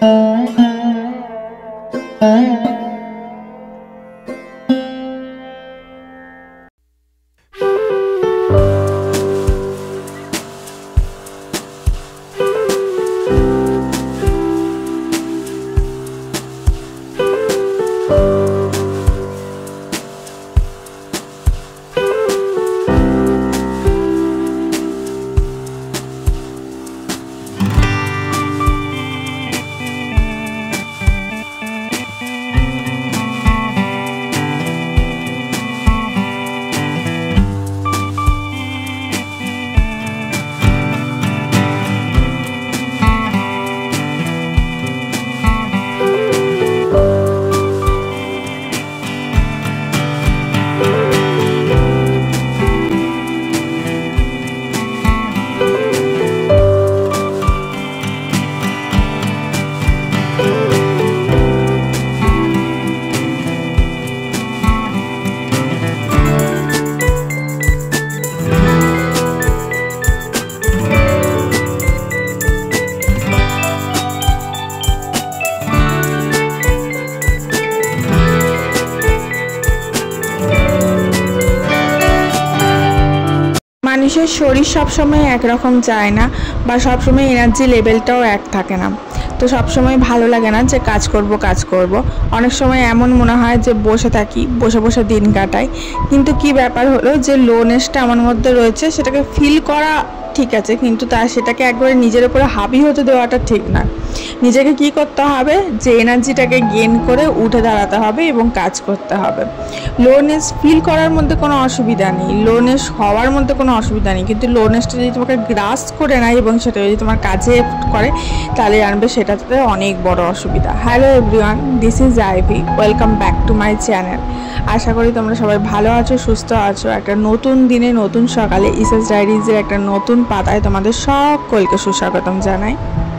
মানুষের শরীর সবসময় একরকম যায় না, বা সবসময় এনার্জি লেভেলটাও এক থাকে না। তো সবসময় ভালো লাগে না যে কাজ করব। অনেক সময় এমন মনে হয় যে বসে থাকি, বসে বসে দিন কাটাই। কিন্তু কি ব্যাপার হলো যে লোনেসটা আমার মধ্যে রয়েছে, সেটাকে ফিল করা ঠিক আছে, কিন্তু সেটাকে একবারে নিজের উপরে হাবি হতে দেওয়াটা ঠিক না। নিজেকে কি করতে হবে, যে এনার্জিটাকে গেইন করে উঠে দাঁড়াতে হবে এবং কাজ করতে হবে। লোনেস ফিল করার মধ্যে কোনো অসুবিধা নেই, লোনেস হওয়ার মধ্যে কোনো অসুবিধা নেই, কিন্তু লোনেসটা যদি তোমাকে গ্রাস করে নেয় এবং সেটা যদি তোমার কাজে করে, তাহলে জানবে সেটাতে অনেক বড় অসুবিধা। Hello everyone, this is Ivy, welcome back to my channel. আশা করি তোমরা সবাই ভালো আছো, সুস্থ আছো। একটা নতুন দিনে, নতুন সকালে ইসেস ডায়েরিজের একটা নতুন পাতায় তোমাদের সকলকে সুস্বাগতম জানাই।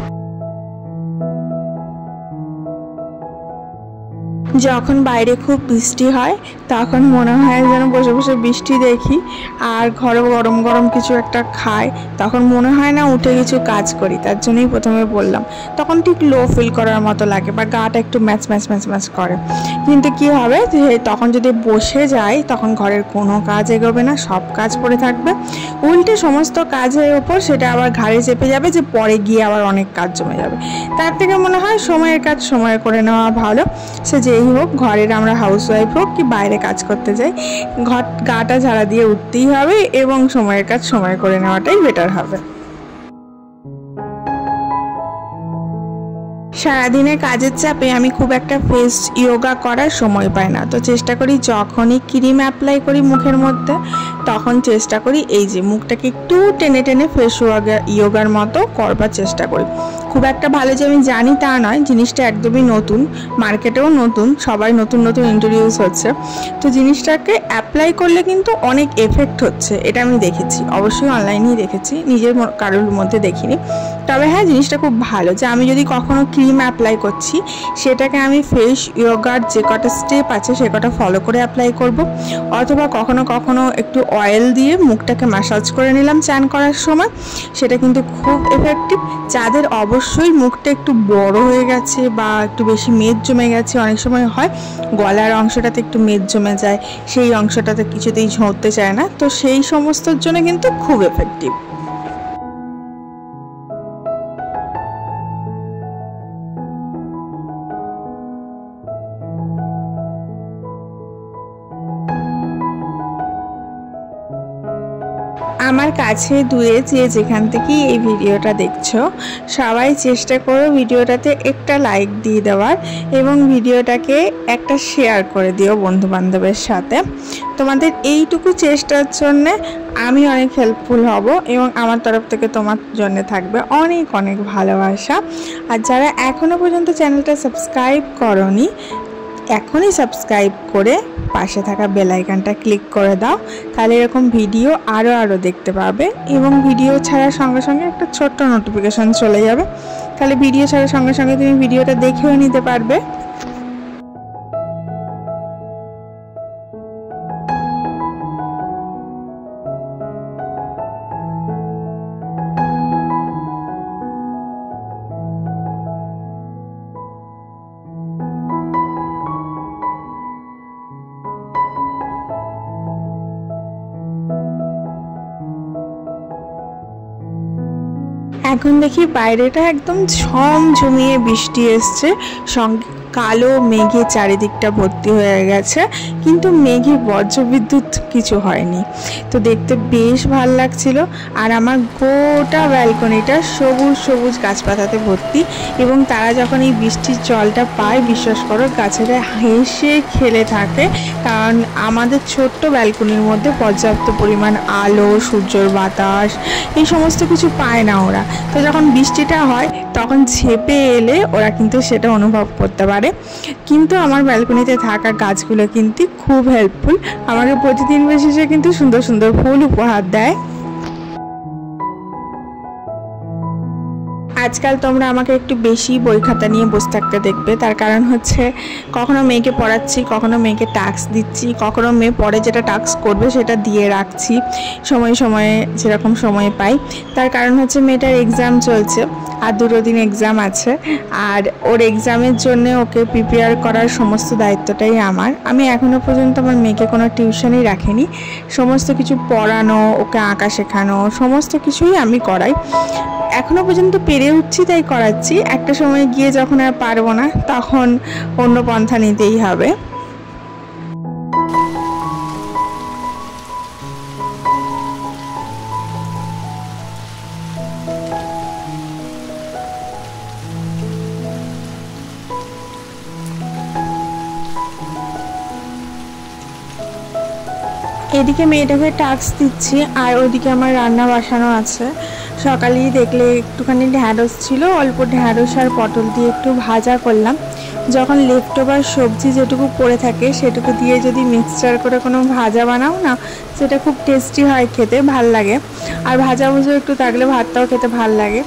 যখন বাইরে খুব বৃষ্টি হয় তখন মনে হয় যেন বসে বসে বৃষ্টি দেখি আর ঘরে গরম গরম কিছু একটা খাই, তখন মনে হয় না উঠে কিছু কাজ করি। তার জন্যই প্রথমে বললাম, তখন ঠিক লো ফিল করার মতো লাগে বা গাটা একটু ম্যাচ ম্যাচ ম্যাচ ম্যাচ করে। কিন্তু কি হবে, যে তখন যদি বসে যাই তখন ঘরের কোনো কাজ এগোবে না, সব কাজ পড়ে থাকবে। উল্টে সমস্ত কাজের ওপর সেটা আবার ঘাড়ে চেপে যাবে, যে পরে গিয়ে আবার অনেক কাজ জমে যাবে। তার থেকে মনে হয় সময়ের কাজ সময়ে করে নেওয়া ভালো। সে যেই হোক, ঘরের আমরা হাউসওয়াইফ হোক কি বাইরে কাজ করতে যাই, গাটা ঝাড়া দিয়ে উঠতেই হবে এবং সময়ের কাজ সময় করে নেওয়াটাই বেটার হবে। সারাদিনে কাজের চাপে আমি খুব একটা ফেস ইয়োগা করার সময় পাই না। তো চেষ্টা করি যখনই ক্রিম অ্যাপ্লাই করি মুখের মধ্যে, তখন চেষ্টা করি এই যে মুখটাকে একটু টেনে টেনে ফেস ইয়োগার মতো করবার চেষ্টা করি। খুব একটা ভালো যে আমি জানি তা নয়, জিনিসটা একদমই নতুন, মার্কেটেও নতুন, সবাই নতুন নতুন ইন্ট্রোডিউস হচ্ছে। তো জিনিসটাকে অ্যাপ্লাই করলে কিন্তু অনেক এফেক্ট হচ্ছে, এটা আমি দেখেছি, অবশ্যই অনলাইনেই দেখেছি, নিজের কারোর মধ্যে দেখিনি। তবে হ্যাঁ, জিনিসটা খুব ভালো যে আমি যদি কখনো ক্রিম অ্যাপ্লাই করছি, সেটাকে আমি ফেস ইয়োগার যে কটা স্টেপ আছে সে কটা ফলো করে অ্যাপ্লাই করব। অথবা কখনো কখনো একটু অয়েল দিয়ে মুখটাকে ম্যাসাজ করে নিলাম চান করার সময়, সেটা কিন্তু খুব এফেক্টিভ। যাদের অবশ্যই মুখটা একটু বড় হয়ে গেছে বা একটু বেশি মেদ জমে গেছে, অনেক সময় হয় গলার অংশটাতে একটু মেদ জমে যায়, সেই অংশটাতে কিছুতেই ঝরতে চায় না, তো সেই সমস্তর জন্য কিন্তু খুব এফেক্টিভ। আমার কাছে দূরে যে যেখান থেকে এই ভিডিওটা দেখছো, সবাই চেষ্টা করো ভিডিওটাতে একটা লাইক দিয়ে দেওয়ার এবং ভিডিওটাকে একটা শেয়ার করে দিও বন্ধু বান্ধবের সাথে। তোমাদের এইটুকু চেষ্টার জন্য আমি অনেক হেল্পফুল হব এবং আমার তরফ থেকে তোমার জন্য থাকবে অনেক অনেক ভালোবাসা। আর যারা এখনও পর্যন্ত চ্যানেলটা সাবস্ক্রাইব করোনি, এখনই সাবস্ক্রাইব করে পাশে থাকা বেল আইকনটা ক্লিক করে দাও, তাহলে এরকম ভিডিও আরও দেখতে পাবে এবং ভিডিও ছাড়ার সঙ্গে সঙ্গে একটা ছোট্ট নোটিফিকেশন চলে যাবে, তাহলে ভিডিও ছাড়ার সঙ্গে সঙ্গে তুমি ভিডিওটা দেখেও নিতে পারবে। এখন দেখি বাইরেটা একদম ঝমঝমিয়ে বৃষ্টি এসছে, সঙ্গে কালো মেঘে চারিদিকটা ভর্তি হয়ে গেছে, কিন্তু মেঘে বজ্রবিদ্যুৎ কিছু হয়নি। তো দেখতে বেশ ভাল লাগছিল। আর আমার গোটা ব্যালকনিটা সবুজ সবুজ গাছপাতাতে ভর্তি, এবং তারা যখন এই বৃষ্টির জলটা পায়, বিশ্বাস করো গাছেরা হেসে খেলে থাকে, কারণ আমাদের ছোট্ট ব্যালকনির মধ্যে পর্যাপ্ত পরিমাণ আলো, সূর্যের বাতাস এই সমস্ত কিছু পায় না ওরা। তো যখন বৃষ্টিটা হয় তখন ঝেঁপে এলে ওরা কিন্তু সেটা অনুভব করতে পারে। কিন্তু আমার ব্যালকনিতে থাকা গাছগুলো কিন্তু খুব হেল্পফুল, আমাকে প্রতিদিন বেশিসে কিন্তু সুন্দর সুন্দর ফুল উপহার দেয়। আজকাল তোমরা আমাকে একটু বেশি বই খাতা নিয়ে বসে থাকতে দেখবে, তার কারণ হচ্ছে কখনো মেয়েকে পড়াচ্ছি, কখনো মেয়েকে টাস্ক দিচ্ছি, কখনো মেয়ে পরে যেটা টাস্ক করবে সেটা দিয়ে রাখছি সময়ে সময়ে যেরকম সময় পাই। তার কারণ হচ্ছে মেয়েটার এক্সাম চলছে, আর 2 দিন এক্সাম আছে, আর ওর এক্সামের জন্য ওকে প্রিপেয়ার করার সমস্ত দায়িত্বটাই আমার। আমি এখনও পর্যন্ত আমার মেয়েকে কোনো টিউশনই রাখিনি, সমস্ত কিছু পড়ানো, ওকে আঁকা শেখানো, সমস্ত কিছুই আমি করাই। এখনও পর্যন্ত পেরে উঠছি তাই করাচ্ছি, একটা সময় গিয়ে যখন আর পারবো না তখন অন্য পন্থা নিতেই হবে। এদিকে মেয়েটাকে টাস্ক দিচ্ছি, আর ওদিকে আমার রান্না বসানো আছে। সকালেই দেখলে একটুখানি ঢ্যাঁড়স ছিল, অল্প ঢ্যাঁড়স আর পটল দিয়ে একটু ভাজা করলাম। যখন লেফট ওভার সবজি যেটুকু পড়ে থাকে সেটুকু দিয়ে যদি মিক্সচার করে কোনো ভাজা বানাও না, সেটা খুব টেস্টি হয়, খেতে ভাল লাগে। আর ভাজা ভুজো একটু থাকলে ভাতটাও খেতে ভাল লাগে।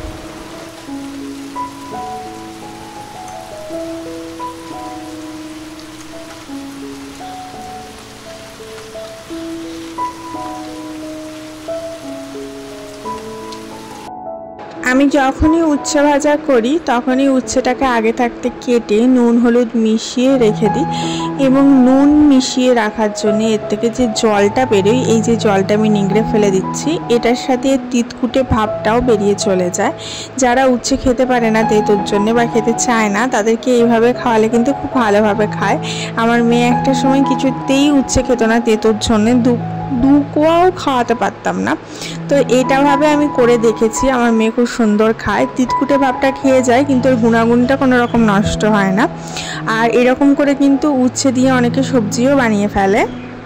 আমি যখনই উচ্ছে ভাজা করি তখনই উচ্ছেটাকে আগে থাকতে কেটে নুন হলুদ মিশিয়ে রেখে দিই, এবং নুন মিশিয়ে রাখার জন্য এর থেকে যে জলটা বেরোয়, এই যে জলটা আমি নিংড়ে ফেলে দিচ্ছি, এটার সাথে তিতকুটে ভাবটাও বেরিয়ে চলে যায়। যারা উচ্ছে খেতে পারে না তেঁতুর জন্যে বা খেতে চায় না, তাদেরকে এইভাবে খাওয়ালে কিন্তু খুব ভালোভাবে খায়। আমার মেয়ে একটা সময় কিছুতেই উচ্ছে খেত না তেঁতুর জন্যে, দু কোয়াও খাওয়াতে পারতাম না। তো এটা ভাবে আমি করে দেখেছি, আমার মেয়ে খুব সুন্দর খায়, তিতকুটে ভাবটা খেয়ে যায়, কিন্তু ওর গুণাগুণটা কোনো রকম নষ্ট হয় না। আর এরকম করে কিন্তু উচ্ছে দিয়ে অনেকে সবজিও বানিয়ে ফেলে।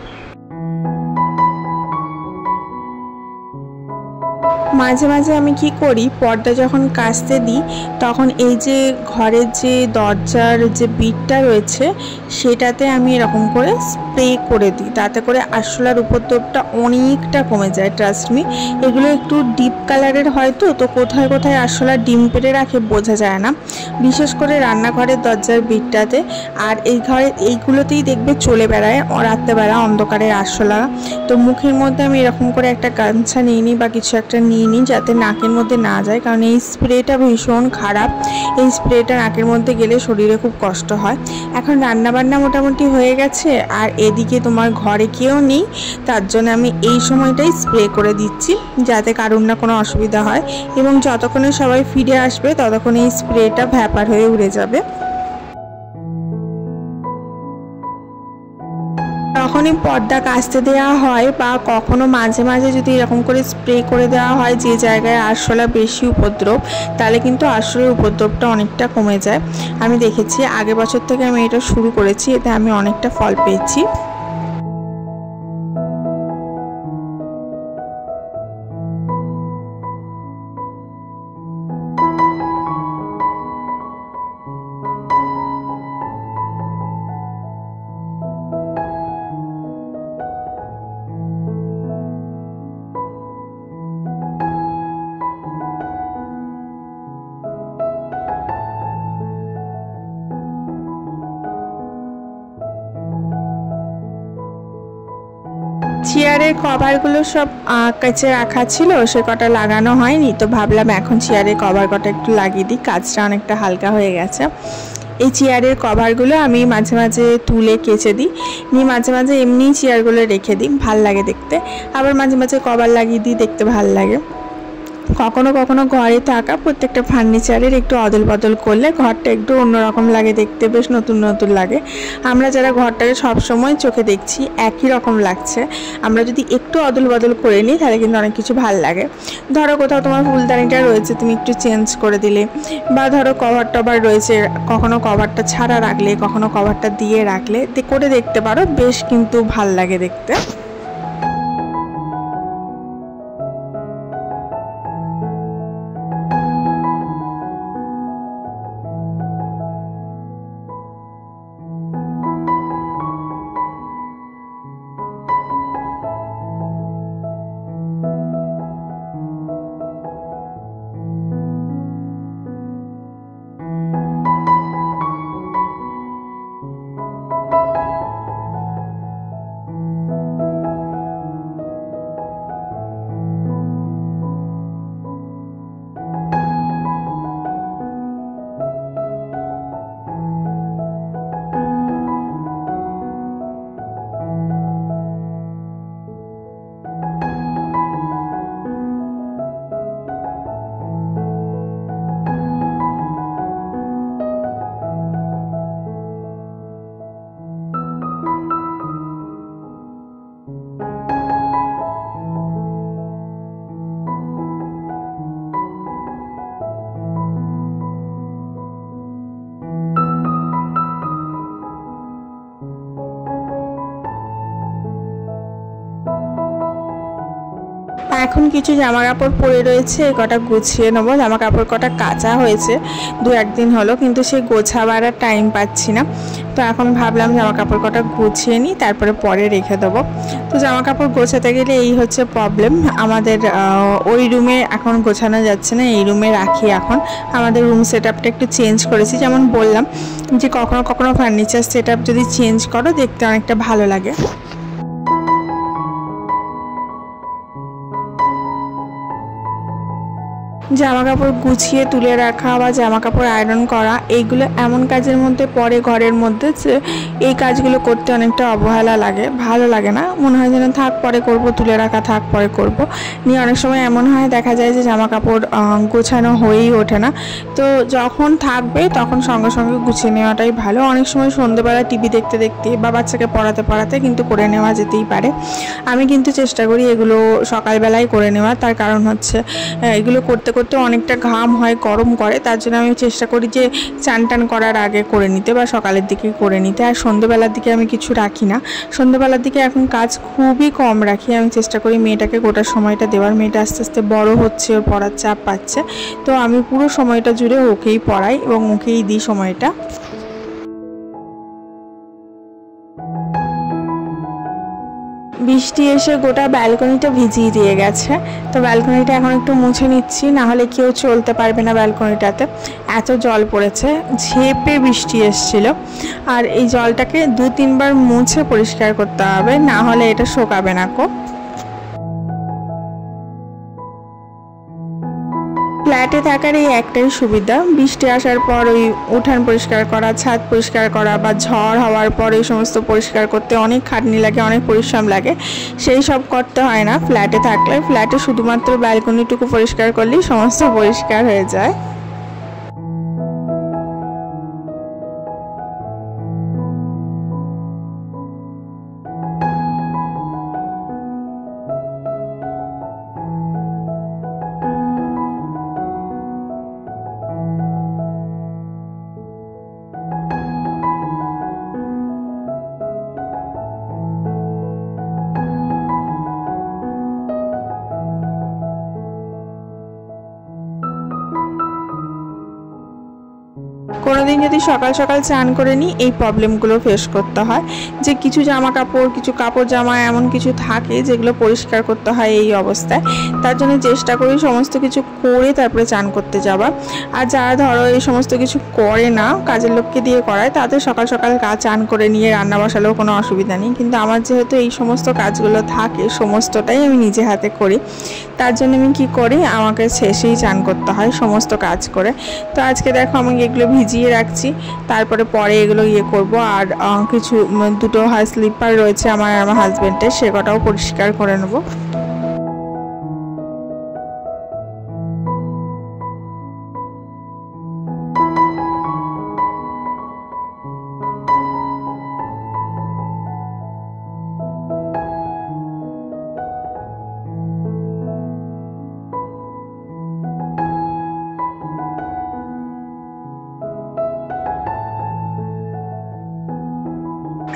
মাঝে মাঝে আমি কি করি, পর্দা যখন কাচতে দিই তখন এই যে ঘরের যে দরজার যে বিটটা রয়েছে সেটাতে আমি এরকম করে স্প্রে করে দিই, তাতে করে আরশোলার উপদ্রবটা অনেকটা কমে যায়। ট্রাস্ট মি, এগুলো একটু ডিপ কালারের হয়, তো কোথায় কোথায় আরশোলা ডিম পেড়ে রাখে বোঝা যায় না, বিশেষ করে রান্নাঘরের দরজার বিটটাতে। আর এই ঘরে এইগুলোতেই দেখবে চলে বেড়ায় রাত্রেবেলা অন্ধকারের আরশোলা। তো মুখের মধ্যে আমি এরকম করে একটা গামছা নিয়ে নিই বা কিছু একটা নিয়ে নিই, যাতে নাকের মধ্যে না যায়, কারণ এই স্প্রেটা ভীষণ খারাপ। এই স্প্রেটা নাকের মধ্যে গেলে শরীরে খুব কষ্ট হয়। এখন রান্নাবান্না মোটামুটি হয়ে গেছে, আর এদিকে তোমার ঘরে কেউ নেই, তার জন্য আমি এই সময়টাই স্প্রে করে দিচ্ছি যাতে কারোর না কোনো অসুবিধা হয়, এবং যতক্ষণে সবাই ফিরে আসবে ততক্ষণ এই স্প্রেটা ভ্যাপার হয়ে উড়ে যাবে। তখনই পর্দা কাচতে দেওয়া হয়, বা কখনো মাঝে মাঝে যদি এরকম করে স্প্রে করে দেওয়া হয় যে জায়গায় আরশোলা বেশি উপদ্রব, তাহলে কিন্তু আরশোলার উপদ্রবটা অনেকটা কমে যায়। আমি দেখেছি, আগের বছর থেকে আমি এটা শুরু করেছি, এতে আমি অনেকটা ফল পেয়েছি। চেয়ারের কভারগুলো সব কেচে রাখা ছিল, সে কটা লাগানো হয়নি, তো ভাবলাম এখন চেয়ারের কভার কটা একটু লাগিয়ে দিই, কাজটা অনেকটা হালকা হয়ে গেছে। এই চেয়ারের কভারগুলো আমি মাঝে মাঝে তুলে কেচে দিই, নিয়ে মাঝে মাঝে এমনিই চেয়ারগুলো রেখে দিই, ভাল লাগে দেখতে। আবার মাঝে মাঝে কভার লাগিয়ে দিই, দেখতে ভাল লাগে। কখনো কখনো ঘরে থাকা প্রত্যেকটা ফার্নিচারের একটু অদল বদল করলে ঘরটা একটু অন্যরকম লাগে দেখতে, বেশ নতুন নতুন লাগে। আমরা যারা ঘরটাকে সবসময় চোখে দেখছি একই রকম লাগছে, আমরা যদি একটু অদল বদল করে নিই তাহলে কিন্তু অনেক কিছু ভালো লাগে। ধরো কোথাও তোমার ফুলদানিটা রয়েছে, তুমি একটু চেঞ্জ করে দিলে, বা ধরো কভার টভার রয়েছে, কখনো কভারটা ছাড়া রাখলে, কখনো কভারটা দিয়ে রাখলে করে দেখতে পারো, বেশ কিন্তু ভাল লাগে দেখতে। এখন কিছু জামা কাপড় পরে রয়েছে, কটা গুছিয়ে নেবো। জামা কাপড় কটা কাচা হয়েছে, দু একদিন হলো, কিন্তু সেই গোছাবার আর টাইম পাচ্ছি না। তো এখন ভাবলাম জামা কাপড় কটা গুছিয়ে নিই, তারপরে পরে রেখে দেবো। তো জামা কাপড় গোছাতে গেলে এই হচ্ছে প্রবলেম আমাদের, ওই রুমে এখন গোছানো যাচ্ছে না, এই রুমে রাখি। এখন আমাদের রুম সেট আপটা একটু চেঞ্জ করেছি, যেমন বললাম যে কখনো কখনো ফার্নিচার সেট আপ যদি চেঞ্জ করো দেখতে অনেকটা ভালো লাগে। জামা কাপড় গুছিয়ে তুলে রাখা বা জামা কাপড় আয়রন করা, এইগুলো এমন কাজের মধ্যে পড়ে ঘরের মধ্যে যে এই কাজগুলো করতে অনেকটা অবহেলা লাগে, ভালো লাগে না, মনে হয় যেন থাক পরে করব, তুলে রাখা থাক পরে করব নিয়ে। অনেক সময় এমন হয় দেখা যায় যে জামা কাপড় গোছানো হয়েই ওঠে না। তো যখন থাকবে তখন সঙ্গে সঙ্গে গুছিয়ে নেওয়াটাই ভালো। অনেক সময় সন্ধ্যেবেলা টিভি দেখতে দেখতে বা বাচ্চাকে পড়াতে পড়াতে কিন্তু করে নেওয়া যেতেই পারে। আমি কিন্তু চেষ্টা করি এগুলো সকালবেলায় করে নেওয়ার, তার কারণ হচ্ছে এগুলো করতে করতে অনেকটা ঘাম হয়, গরম করে, তার জন্য আমি চেষ্টা করি যে চান টান করার আগে করে নিতে বা সকালের দিকে করে নিতে। আর সন্ধ্যেবেলার দিকে আমি কিছু রাখি না, সন্ধ্যেবেলার দিকে এখন কাজ খুবই কম রাখি। আমি চেষ্টা করি মেয়েটাকে গোটা সময়টা দেওয়ার, মেয়েটা আস্তে আস্তে বড় হচ্ছে, ওর পড়ার চাপ পাচ্ছে, তো আমি পুরো সময়টা জুড়ে ওকেই পড়াই এবং ওকেই দিই সময়টা। বৃষ্টি এসে গোটা ব্যালকনিটা ভিজিয়ে দিয়ে গেছে, তো ব্যালকনিটা এখন একটু মুছে নিচ্ছি, না হলে কেউ চলতে পারবে না ব্যালকনিটাতে, এত জল পড়েছে। ঝেঁপে বৃষ্টি এসেছিল, আর এই জলটাকে 2-3 বার মুছে পরিষ্কার করতে হবে, না হলে এটা শোকাবে না। ফ্ল্যাটে থাকার এই একটাই সুবিধা, বৃষ্টি আসার পর ওই উঠান পরিষ্কার করা, ছাদ পরিষ্কার করা বা ঝড় হওয়ার পর এই সমস্ত পরিষ্কার করতে অনেক খাটনি লাগে, অনেক পরিশ্রম লাগে, সেই সব করতে হয় না ফ্ল্যাটে থাকলে। ফ্ল্যাটে শুধুমাত্র ব্যালকনিটুকু পরিষ্কার করলেই সমস্ত পরিষ্কার হয়ে যায়। কোনোদিন যদি সকাল সকাল চান করে নিই এই প্রবলেমগুলো ফেস করতে হয়, যে কিছু জামা কাপড়, কিছু কাপড় জামা এমন কিছু থাকে যেগুলো পরিষ্কার করতে হয় এই অবস্থায়। তার জন্য চেষ্টা করি সমস্ত কিছু করে তারপরে চান করতে যাওয়া। আর যারা ধরো এই সমস্ত কিছু করে না, কাজের লোককে দিয়ে করায়, তাদের সকাল সকাল চান করে নিয়ে রান্না বসালেও কোনো অসুবিধা নেই। কিন্তু আমার যেহেতু এই সমস্ত কাজগুলো থাকে, সমস্তটাই আমি নিজে হাতে করি, তার জন্য আমি কি করি, আমাকে শেষেই চান করতে হয় সমস্ত কাজ করে। তো আজকে দেখো আমি এগুলো ভিজিয়ে রাখছি, তারপরে পরে এগুলো করব। আর কিছু দুটো স্লিপার রয়েছে আমার হাজবেন্ডের, সে কটাও পরিষ্কার করে নেব।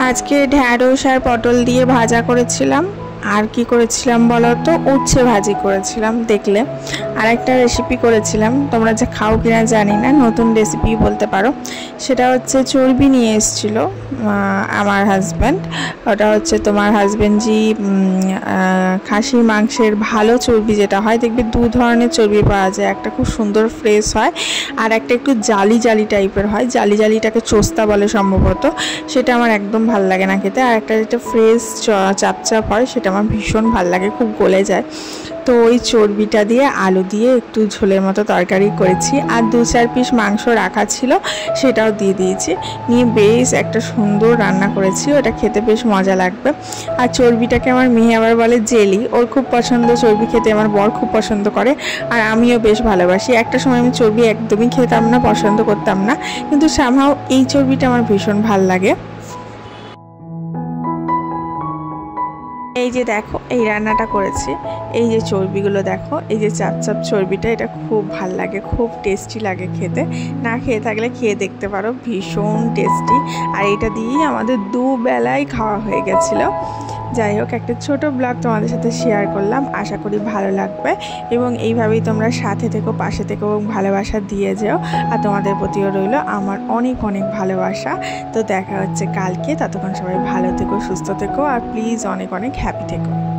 আজকে ঢ্যাঁড়স আর পটল দিয়ে ভাজা করেছিলাম। আর কি করেছিলাম বলো তো, উচ্ছে ভাজি করেছিলাম দেখলে। আর একটা রেসিপি করেছিলাম, তোমরা যে খাও কিনা জানি না, নতুন রেসিপি বলতে পারো। সেটা হচ্ছে চর্বি নিয়ে এসেছিল আমার হাজব্যান্ড। ওটা হচ্ছে তোমার হাজব্যান্ডজি খাসির মাংসের ভালো চর্বি যেটা হয়, দেখবে দু ধরনের চর্বি পাওয়া যায়, একটা খুব সুন্দর ফ্রেশ হয় আর একটা একটু জালি জালি টাইপের হয়, জালি জালিটাকে চোস্তা বলে সম্ভবত, সেটা আমার একদম ভাল লাগে না খেতে। আর একটা যেটা ফ্রেশ চাপচাপ হয় সেটা আমার ভীষণ ভাল লাগে, খুব গলে যায়। তো ওই চর্বিটা দিয়ে আলু দিয়ে একটু ঝোলের মতো তরকারি করেছি, আর 2-4 পিস মাংস রাখা ছিল সেটাও দিয়ে দিয়েছি, নিয়ে বেশ একটা সুন্দর রান্না করেছি। ওটা খেতে বেশ মজা লাগবে। আর চর্বিটাকে আমার মেয়ে আবার বলে জেলি, ওর খুব পছন্দ চর্বি খেতে, আমার বর খুব পছন্দ করে আর আমিও বেশ ভালোবাসি। একটা সময় আমি চর্বি একদমই খেতাম না, পছন্দ করতাম না, কিন্তু সামহাও এই চর্বিটা আমার ভীষণ ভাল লাগে। এই যে দেখো এই রান্নাটা করেছি, এই যে চর্বিগুলো দেখো, এই যে চাপ চাপ চর্বিটা, এটা খুব ভাল লাগে, খুব টেস্টি লাগে খেতে। না খেয়ে থাকলে খেয়ে দেখতে পারো, ভীষণ টেস্টি। আর এটা দিয়েই আমাদের দুবেলায় খাওয়া হয়ে গেছিলো। যাই হোক, একটা ছোট ব্লগ তোমাদের সাথে শেয়ার করলাম, আশা করি ভালো লাগবে এবং এইভাবেই তোমরা সাথে থেকো, পাশে থেকো এবং ভালোবাসা দিয়ে যাও। আর তোমাদের প্রতিও রইল আমার অনেক অনেক ভালোবাসা। তো দেখা হচ্ছে কালকে, ততক্ষণ সবাই ভালো থেকো, সুস্থ থেকো আর প্লিজ অনেক অনেক হ্যাপি থেকো।